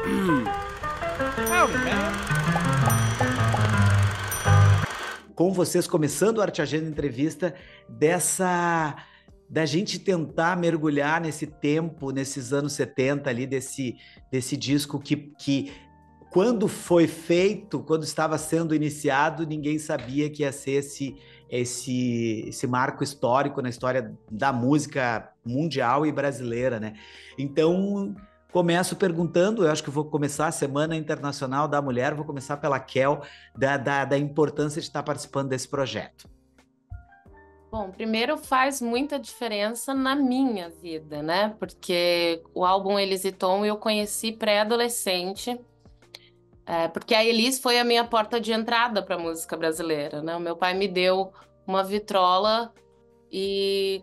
Howdy, man. Com vocês, começando a Arte Agenda Entrevista, da gente tentar mergulhar nesse tempo, nesses anos 70 ali, desse disco que quando foi feito, quando estava sendo iniciado, ninguém sabia que ia ser esse marco histórico na história da música mundial e brasileira, né? Então, começo perguntando, eu acho que vou começar a Semana Internacional da Mulher, vou começar pela Kel, da importância de estar participando desse projeto. Bom, primeiro faz muita diferença na minha vida, né? Porque o álbum Elis e Tom eu conheci pré-adolescente, porque a Elis foi a minha porta de entrada para a música brasileira, né? O meu pai me deu uma vitrola e,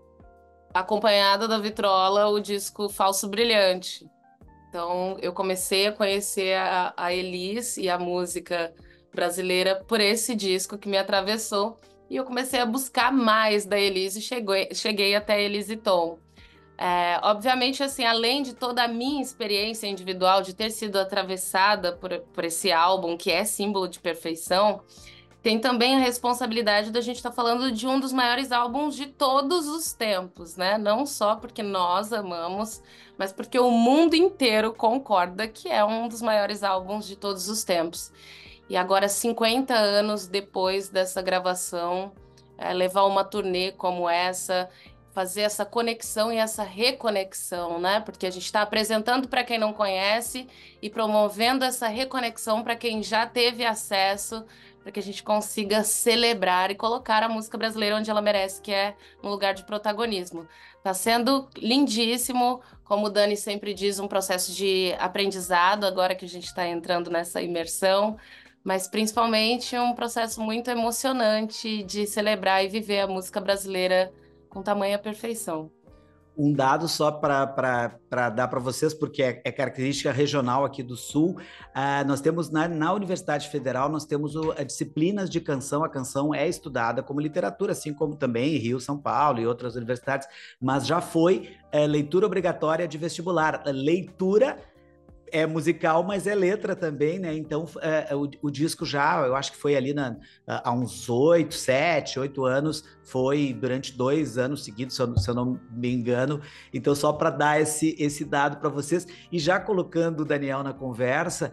acompanhada da vitrola, o disco Falso Brilhante. Então, eu comecei a conhecer a Elis e a música brasileira por esse disco que me atravessou. E eu comecei a buscar mais da Elis e cheguei até Elis e Tom. Obviamente, assim, além de toda a minha experiência individual de ter sido atravessada por esse álbum, que é símbolo de perfeição, tem também a responsabilidade da gente estar falando de um dos maiores álbuns de todos os tempos, né? Não só porque nós amamos, mas porque o mundo inteiro concorda que é um dos maiores álbuns de todos os tempos. E agora, 50 anos depois dessa gravação, levar uma turnê como essa, fazer essa conexão e essa reconexão, né? Porque a gente está apresentando para quem não conhece e promovendo essa reconexão para quem já teve acesso, para que a gente consiga celebrar e colocar a música brasileira onde ela merece, que é no lugar de protagonismo. Está sendo lindíssimo, como o Dani sempre diz, um processo de aprendizado, agora que a gente está entrando nessa imersão, mas principalmente um processo muito emocionante de celebrar e viver a música brasileira com tamanha perfeição. Um dado só para dar para vocês, porque é característica regional aqui do Sul, nós temos na Universidade Federal, nós temos disciplinas de canção, a canção é estudada como literatura, assim como também em Rio, São Paulo e outras universidades, mas já foi leitura obrigatória de vestibular, leitura é musical, mas é letra também, né? Então, o disco já, eu acho que foi ali há uns 7, 8 anos, foi durante 2 anos seguidos, se eu não me engano. Então, só para dar esse dado para vocês, e já colocando o Daniel na conversa,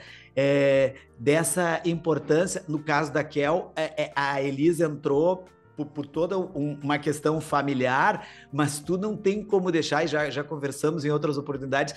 dessa importância, no caso da Kel, a Elis entrou por toda uma questão familiar, mas tu não tem como deixar, e já conversamos em outras oportunidades,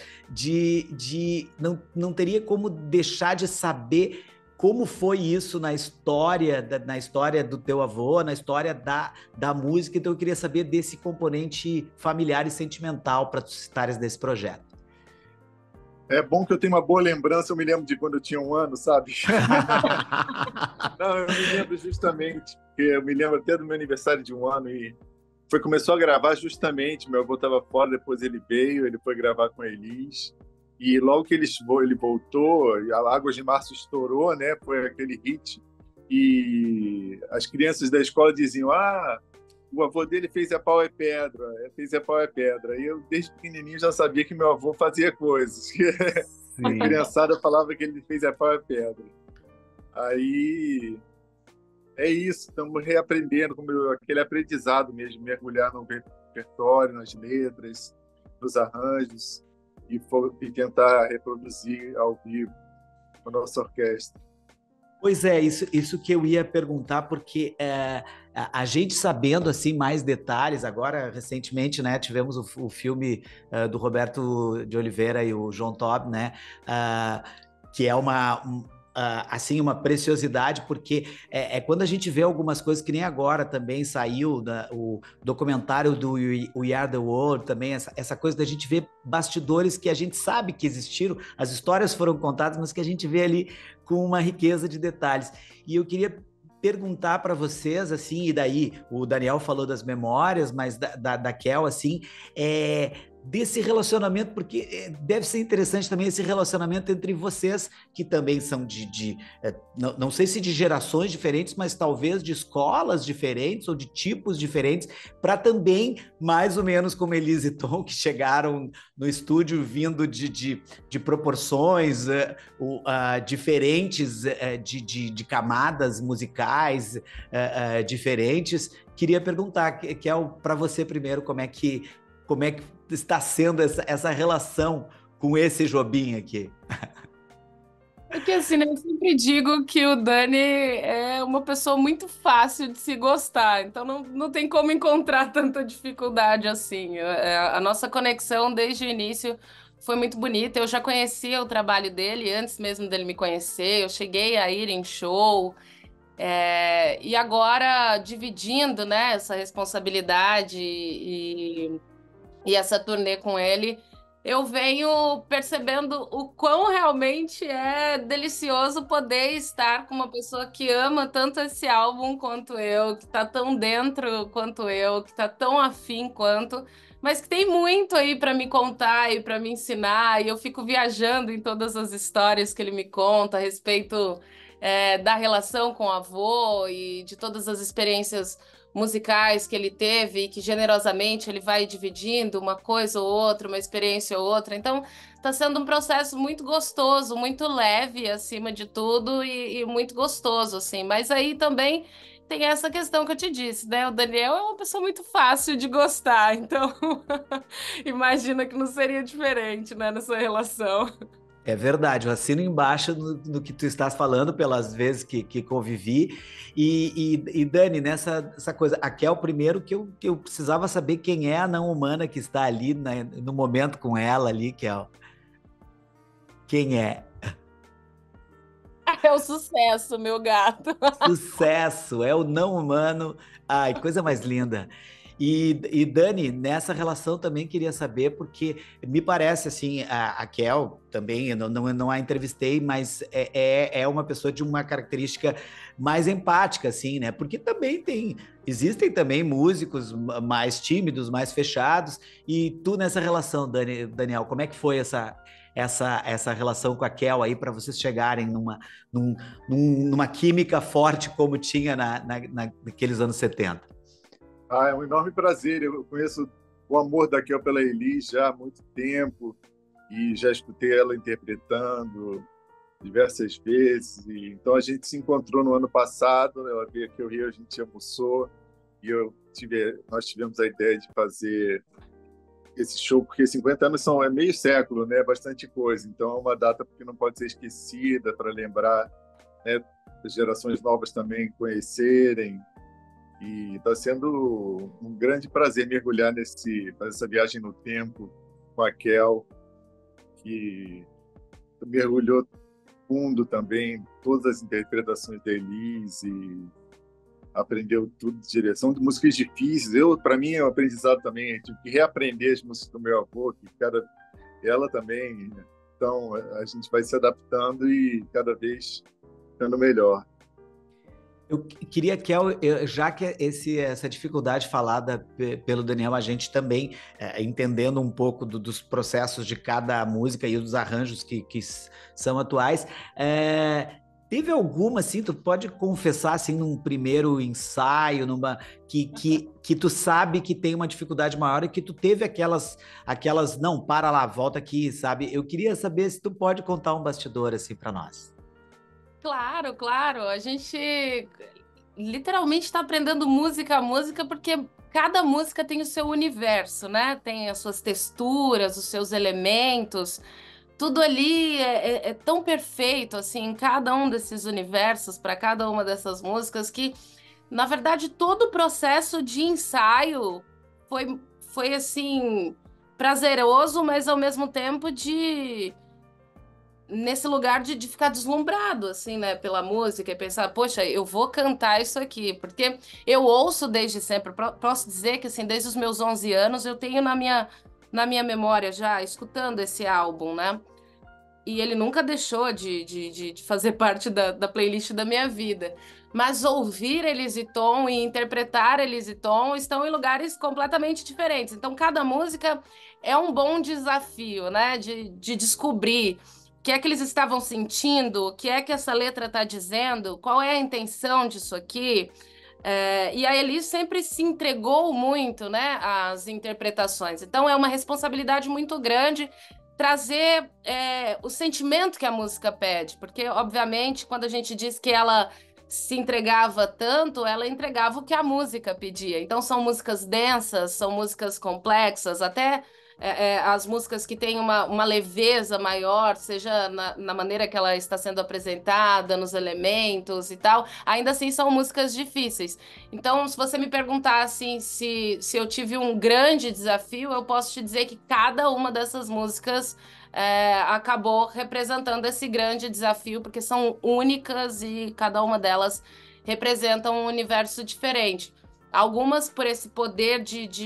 não teria como deixar de saber como foi isso na história do teu avô, na história da música. Então eu queria saber desse componente familiar e sentimental para tu citares desse projeto. É bom que eu tenho uma boa lembrança, eu me lembro de quando eu tinha 1 ano, sabe? Não, eu me lembro justamente, porque eu me lembro até do meu aniversário de 1 ano e começou a gravar justamente, meu avô estava fora, depois ele veio, ele foi gravar com a Elis, e logo que ele voltou, e a Águas de Março estourou, né? Foi aquele hit, e as crianças da escola diziam, o avô dele fez a pau é pedra, fez a pau é pedra. E eu, desde pequenininho, já sabia que meu avô fazia coisas. A criançada falava que ele fez a pau é pedra. Aí, é isso, estamos reaprendendo, aquele aprendizado mesmo, mergulhar no repertório, nas letras, nos arranjos, e tentar reproduzir ao vivo a nossa orquestra. Pois é, isso que eu ia perguntar, porque a gente sabendo assim mais detalhes, agora recentemente, né, tivemos o filme do Roberto de Oliveira e o João Tob, né, que é assim, uma preciosidade, porque quando a gente vê algumas coisas, que nem agora também saiu o documentário do We Are The World, também essa coisa da gente ver bastidores que a gente sabe que existiram, as histórias foram contadas, mas que a gente vê ali com uma riqueza de detalhes. E eu queria perguntar para vocês, assim, e daí o Daniel falou das memórias, mas da Kel, assim, desse relacionamento, porque deve ser interessante também esse relacionamento entre vocês, que também são não sei se de gerações diferentes, mas talvez de escolas diferentes ou de tipos diferentes, para também, mais ou menos como Elise e Tom, que chegaram no estúdio vindo de proporções diferentes, de camadas musicais diferentes. Queria perguntar, Kel, para você primeiro, como é que está sendo essa relação com esse Jobim aqui? Porque assim, né, eu sempre digo que o Dani é uma pessoa muito fácil de se gostar, então não tem como encontrar tanta dificuldade assim. A nossa conexão desde o início foi muito bonita. Eu já conhecia o trabalho dele antes mesmo dele me conhecer, eu cheguei a ir em show. E agora, dividindo, né, essa responsabilidade e essa turnê com ele, eu venho percebendo o quão realmente é delicioso poder estar com uma pessoa que ama tanto esse álbum quanto eu, que tá tão dentro quanto eu, que tá tão afim quanto, mas que tem muito aí para me contar e para me ensinar, e eu fico viajando em todas as histórias que ele me conta a respeito da relação com o avô e de todas as experiências musicais que ele teve e que generosamente ele vai dividindo uma coisa ou outra, uma experiência ou outra. Então, está sendo um processo muito gostoso, muito leve acima de tudo e muito gostoso, assim. Mas aí também tem essa questão que eu te disse, né? O Daniel é uma pessoa muito fácil de gostar, então imagina que não seria diferente, né, nessa relação. É verdade, eu assino embaixo no que tu estás falando, pelas vezes que convivi. E Dani, essa coisa, a Kel, primeiro que eu precisava saber quem é a não humana que está ali no momento com ela ali, Kel. Quem é? É o sucesso, meu gato. Sucesso, é o não humano. Ai, coisa mais linda. E Dani, nessa relação também queria saber, porque me parece assim, a Kel também, eu não a entrevistei, mas é uma pessoa de uma característica mais empática, assim, né? Porque também existem também músicos mais tímidos, mais fechados, e tu nessa relação, Daniel, como é que foi essa relação com a Kel aí para vocês chegarem numa química forte como tinha naqueles anos 70? É um enorme prazer. Eu conheço o amor da Kel pela Elis já há muito tempo e já escutei ela interpretando diversas vezes. Então a gente se encontrou no ano passado, ela veio aqui ao Rio, a gente almoçou e nós tivemos a ideia de fazer esse show, porque 50 anos é meio século, né? Bastante coisa. Então é uma data que não pode ser esquecida, para lembrar, né, as gerações novas também conhecerem. E está sendo um grande prazer mergulhar fazer essa viagem no tempo com a Kel, que mergulhou fundo também, todas as interpretações da Elis, e aprendeu tudo de direção de músicas difíceis. Para mim, é um aprendizado também. Eu tive que reaprender as músicas do meu avô, ela também. Então, a gente vai se adaptando e cada vez ficando melhor. Eu queria, Kel, já que essa dificuldade falada pelo Daniel, a gente também entendendo um pouco dos processos de cada música e dos arranjos que são atuais, teve alguma, assim, tu pode confessar, assim, num primeiro ensaio, que tu sabe que tem uma dificuldade maior e que tu teve aquelas, não, para lá, volta aqui, sabe? Eu queria saber se tu pode contar um bastidor, assim, para nós. Claro, claro. A gente literalmente está aprendendo música a música porque cada música tem o seu universo, né? Tem as suas texturas, os seus elementos. Tudo ali é tão perfeito, assim, em cada um desses universos, para cada uma dessas músicas, que, na verdade, todo o processo de ensaio foi assim, prazeroso, mas ao mesmo tempo nesse lugar de ficar deslumbrado, assim, né, pela música e pensar, poxa, eu vou cantar isso aqui, porque eu ouço desde sempre, posso dizer que, assim, desde os meus 11 anos eu tenho na minha memória já, escutando esse álbum, né, e ele nunca deixou de fazer parte da playlist da minha vida. Mas ouvir Elise Tom e interpretar Elise Tom estão em lugares completamente diferentes. Então, cada música é um bom desafio, né? De descobrir o que é que eles estavam sentindo, o que é que essa letra está dizendo, qual é a intenção disso aqui. E a Elis sempre se entregou muito, né, às interpretações. Então é uma responsabilidade muito grande trazer o sentimento que a música pede, porque obviamente quando a gente diz que ela se entregava tanto, ela entregava o que a música pedia. Então são músicas densas, são músicas complexas, até as músicas que têm uma leveza maior, seja na maneira que ela está sendo apresentada, nos elementos e tal, ainda assim são músicas difíceis. Então, se você me perguntar assim, se eu tive um grande desafio, eu posso te dizer que cada uma dessas músicas acabou representando esse grande desafio, porque são únicas e cada uma delas representa um universo diferente. Algumas por esse poder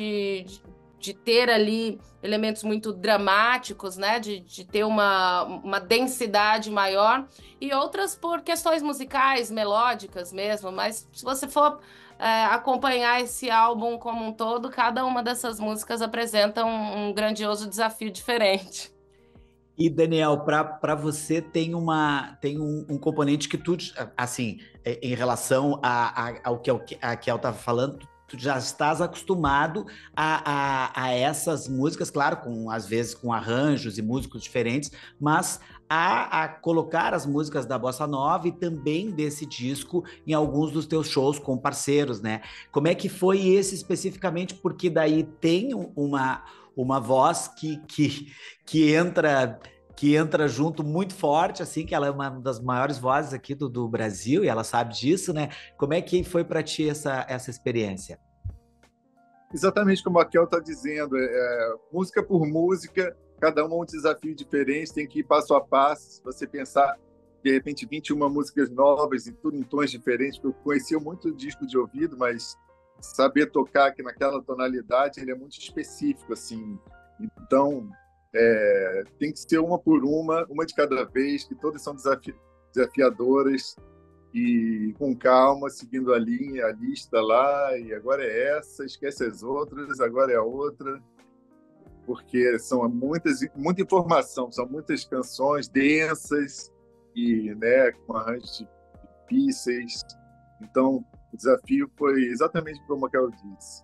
de ter ali elementos muito dramáticos, né? De ter uma densidade maior, e outras por questões musicais, melódicas mesmo. Mas se você for acompanhar esse álbum como um todo, cada uma dessas músicas apresenta um grandioso desafio diferente. E, Daniel, para você tem um componente que tu, assim, em relação ao que a Kel estava falando, tu já estás acostumado a essas músicas, claro, às vezes com arranjos e músicos diferentes, mas a colocar as músicas da Bossa Nova e também desse disco em alguns dos teus shows com parceiros, né? Como é que foi esse especificamente? Porque daí tem uma voz que entra junto muito forte, assim, que ela é uma das maiores vozes aqui do Brasil, e ela sabe disso, né? Como é que foi para ti essa experiência? Exatamente como a Kel está dizendo, música por música, cada uma um desafio diferente, tem que ir passo a passo. Se você pensar, de repente, 21 músicas novas e tudo em tons diferentes, porque eu conhecia muito disco de ouvido, mas saber tocar aqui naquela tonalidade, ele é muito específico, assim. Então, tem que ser uma por uma de cada vez, que todas são desafiadoras, e com calma, seguindo a linha, a lista lá, e agora é essa, esquece as outras, agora é a outra, porque são muita informação, são muitas canções densas e, né, com arranjos difíceis. Então, o desafio foi exatamente como a Kel disse,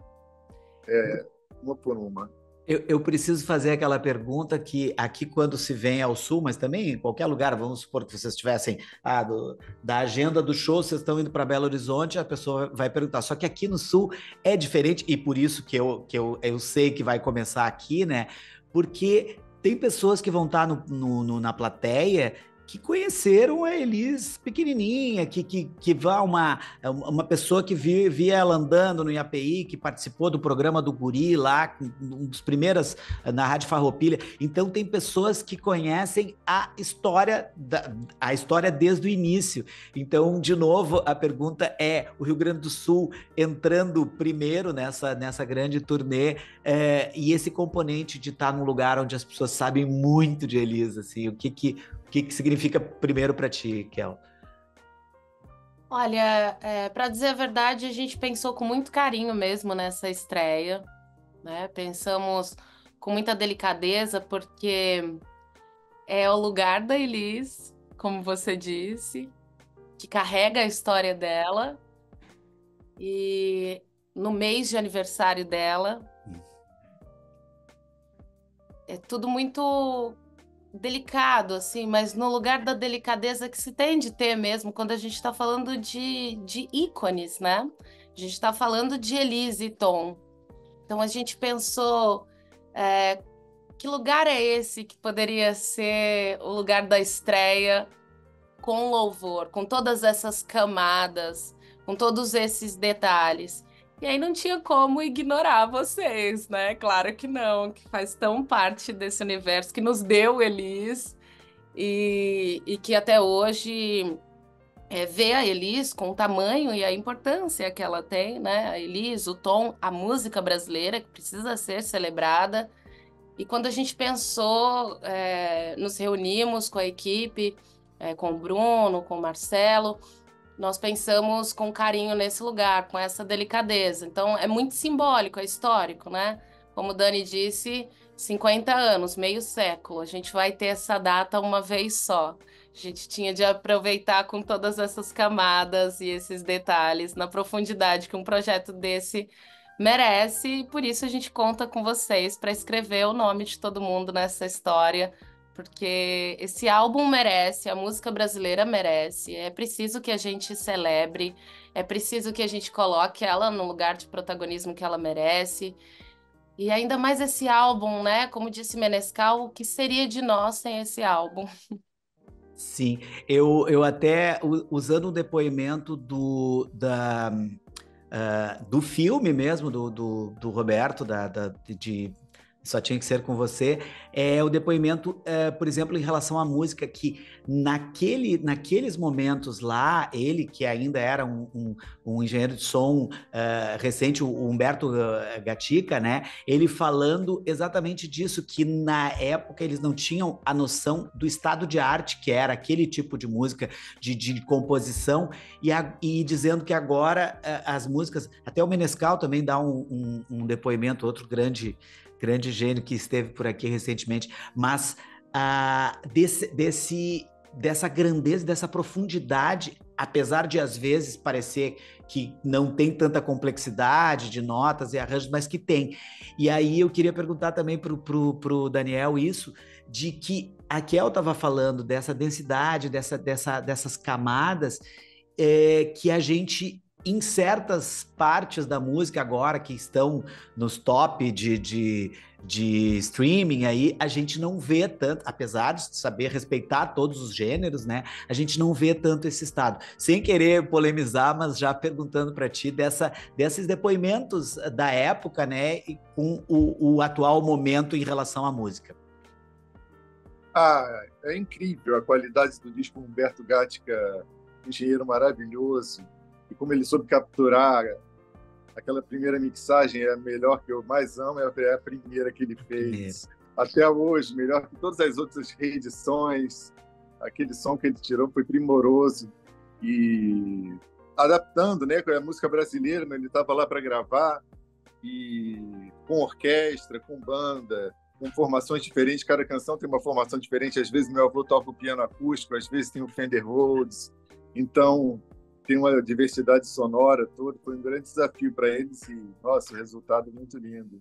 uma por uma. Eu preciso fazer aquela pergunta que aqui quando se vem ao Sul, mas também em qualquer lugar, vamos supor que vocês tivessem da agenda do show, vocês estão indo para Belo Horizonte, a pessoa vai perguntar. Só que aqui no Sul é diferente, e por isso que eu sei que vai começar aqui, né? Porque tem pessoas que vão estar na plateia que conheceram a Elis pequenininha, que vá uma pessoa que via ela andando no IAPI, que participou do programa do Guri lá, um dos primeiros na Rádio Farroupilha. Então tem pessoas que conhecem a história desde o início. Então, de novo, a pergunta é: o Rio Grande do Sul entrando primeiro nessa grande turnê, e esse componente de estar num lugar onde as pessoas sabem muito de Elis, assim, o que significa primeiro para ti, Kel? Olha, para dizer a verdade, a gente pensou com muito carinho mesmo nessa estreia, né? Pensamos com muita delicadeza, porque é o lugar da Elis, como você disse, que carrega a história dela, e no mês de aniversário dela, é tudo muito delicado, assim, mas no lugar da delicadeza que se tem de ter mesmo, quando a gente está falando de ícones, né? A gente está falando de Elise Tom. Então a gente pensou, que lugar é esse que poderia ser o lugar da estreia com louvor, com todas essas camadas, com todos esses detalhes. E aí não tinha como ignorar vocês, né? Claro que não, que faz tão parte desse universo que nos deu Elis e que até hoje vê a Elis com o tamanho e a importância que ela tem, né? A Elis, o Tom, a música brasileira que precisa ser celebrada. E quando a gente pensou, nos reunimos com a equipe, com o Bruno, com o Marcelo, nós pensamos com carinho nesse lugar, com essa delicadeza. Então, é muito simbólico, é histórico, né? Como o Dani disse, 50 anos, meio século. A gente vai ter essa data uma vez só. A gente tinha de aproveitar com todas essas camadas e esses detalhes na profundidade que um projeto desse merece. E por isso a gente conta com vocês para escrever o nome de todo mundo nessa história, porque esse álbum merece, a música brasileira merece. É preciso que a gente celebre, é preciso que a gente coloque ela no lugar de protagonismo que ela merece. E ainda mais esse álbum, né? Como disse Menescal, o que seria de nós sem esse álbum? Sim, eu até, usando o depoimento do filme mesmo, do Roberto, de Só Tinha Que Ser Com Você, o depoimento, por exemplo, em relação à música, que naqueles momentos lá, ele, que ainda era um engenheiro de som recente, o Humberto Gatica, né, ele falando exatamente disso, que na época eles não tinham a noção do estado de arte, que era aquele tipo de música, de composição, e dizendo que agora as músicas, até o Menescal também dá um depoimento, outro grande gênio que esteve por aqui recentemente, mas dessa grandeza, dessa profundidade, apesar de às vezes parecer que não tem tanta complexidade de notas e arranjos, mas que tem. E aí eu queria perguntar também pro Daniel isso, de que a Kel estava falando dessa densidade, dessas camadas, que a gente, em certas partes da música agora que estão nos top de streaming aí, a gente não vê tanto, apesar de saber respeitar todos os gêneros, né? A gente não vê tanto esse estado. Sem querer polemizar, mas já perguntando para ti desses depoimentos da época, né? E com o atual momento em relação à música. É incrível a qualidade do disco. Humberto Gatica, engenheiro maravilhoso, e como ele soube capturar aquela primeira mixagem. É a melhor, que eu mais amo, é a primeira que ele fez. Até hoje, melhor que todas as outras reedições. Aquele som que ele tirou foi primoroso. E adaptando, né, com a música brasileira, ele estava lá para gravar, e com orquestra, com banda, com formações diferentes. Cada canção tem uma formação diferente. Às vezes meu avô toca o piano acústico, às vezes tem o Fender Rhodes. Então tem uma diversidade sonora toda. Foi um grande desafio para eles e, nossa, o resultado é muito lindo.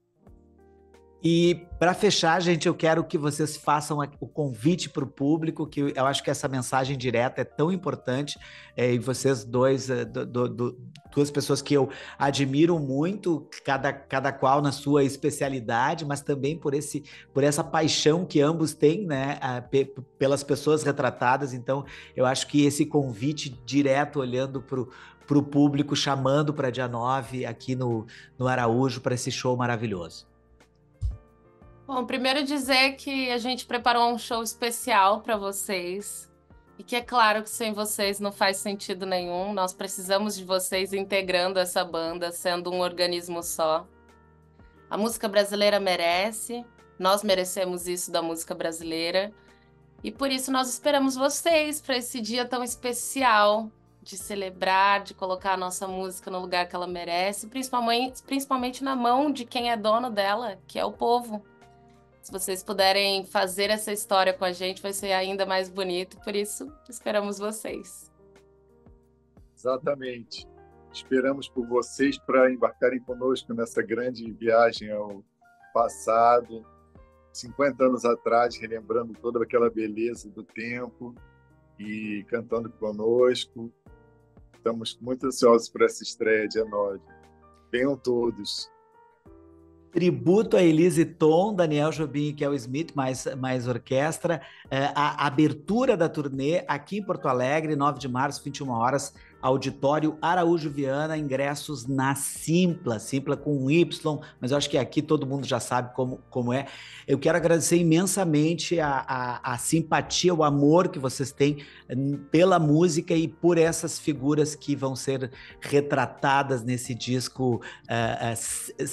E para fechar, gente, eu quero que vocês façam o convite para o público, que eu acho que essa mensagem direta é tão importante, e vocês dois, duas pessoas que eu admiro muito, cada qual na sua especialidade, mas também por essa paixão que ambos têm, né, pelas pessoas retratadas. Então, eu acho que esse convite direto, olhando para o público, chamando para dia 9 aqui no Araújo, para esse show maravilhoso. Bom, primeiro dizer que a gente preparou um show especial para vocês e que é claro que sem vocês não faz sentido nenhum. Nós precisamos de vocês integrando essa banda, sendo um organismo só. A música brasileira merece, nós merecemos isso da música brasileira e por isso nós esperamos vocês para esse dia tão especial de celebrar, de colocar a nossa música no lugar que ela merece, principalmente na mão de quem é dono dela, que é o povo. Se vocês puderem fazer essa história com a gente, vai ser ainda mais bonito. Por isso, esperamos vocês. Exatamente. Esperamos por vocês para embarcarem conosco nessa grande viagem ao passado, 50 anos atrás, relembrando toda aquela beleza do tempo e cantando conosco. Estamos muito ansiosos por essa estreia dia 9. Venham todos. Tributo a Elise Tom, Daniel Jobim e Kel Smith, mais orquestra. A abertura da turnê aqui em Porto Alegre, 9 de março, 21 horas, Auditório Araújo Viana, ingressos na Simpla com um Y, mas eu acho que aqui todo mundo já sabe como é. Eu quero agradecer imensamente a simpatia, o amor que vocês têm pela música e por essas figuras que vão ser retratadas nesse disco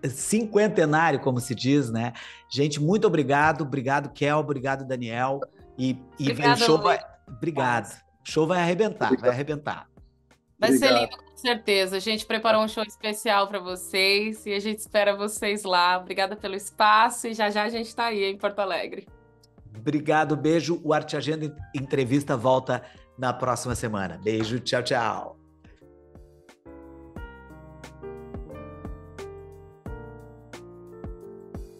cinquentenário, como se diz, né? Gente, muito obrigado, Kel, obrigado, Daniel. E o show vai... Obrigado. O show vai arrebentar, vai arrebentar. Vai ser lindo, com certeza. A gente preparou um show especial para vocês e a gente espera vocês lá. Obrigada pelo espaço e já já a gente está aí em Porto Alegre. Obrigado, beijo. O Arte Agenda Entrevista volta na próxima semana. Beijo, tchau, tchau.